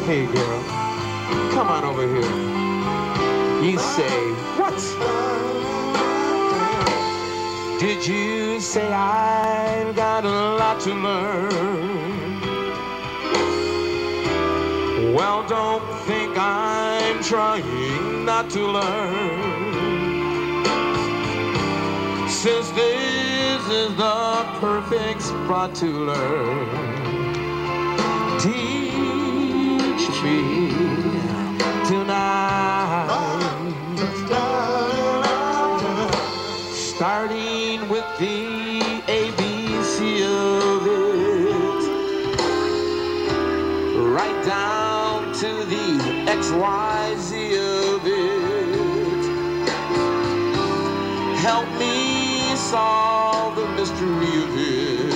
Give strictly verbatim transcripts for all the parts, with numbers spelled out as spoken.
Hey girl, come on over here. You say, what? Did you say I've got a lot to learn? Well, don't think I'm trying not to learn, since this is the perfect spot to learn. Teach me tonight, starting with the A B C of it, right down to the X Y Z of it. Help me solve the mystery of it.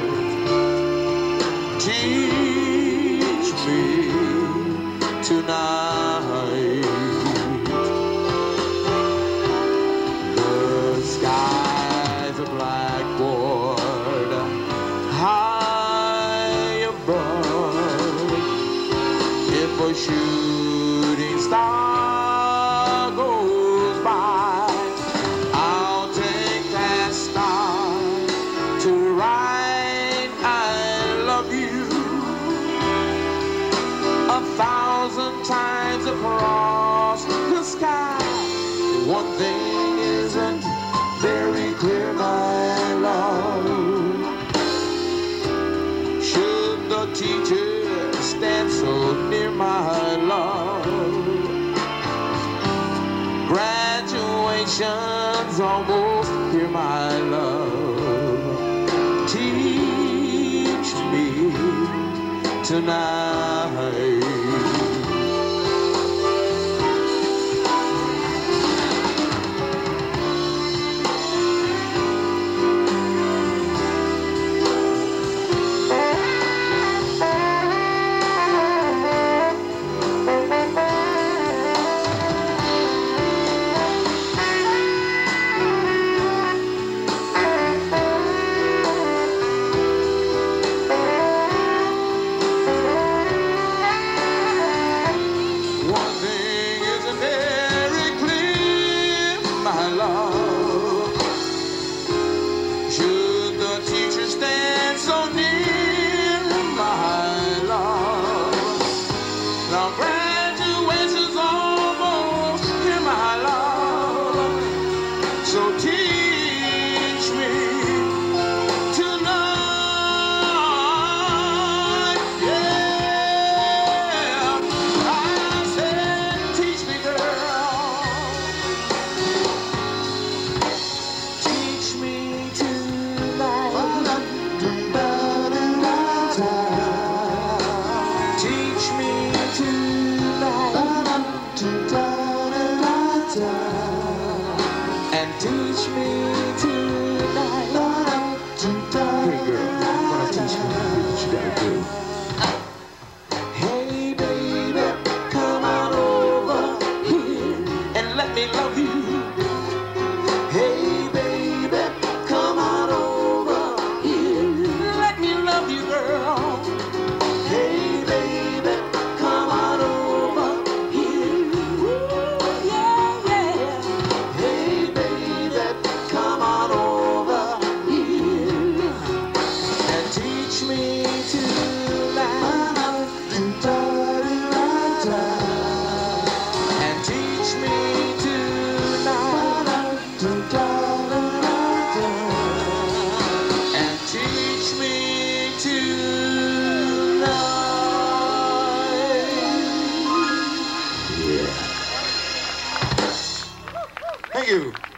Teach me tonight. The sky's a blackboard high above. If a shooting star goes by, I'll take that star to write I love you a thousand times across the sky. One thing isn't very clear, my love. Should the teacher stand so near, my love? Graduation's almost here, my love. Teach me tonight. My love, should the teacher stand so near, my love? Now graduation's almost here, my love. So teach me tonight, yeah. I said, teach me, girl. Teach me tonight. Teach me tonight. And teach me tonight. Hey girl, you wanna teach me what you gotta do? Hey baby, come on over here and let me love you. Hey baby, come on over here. Let me love you, girl. Hey baby, come on over here. Ooh, yeah, yeah. Hey baby, come on over here and teach me tonight. And teach me tonight. And teach me tonight. Yeah. Thank you.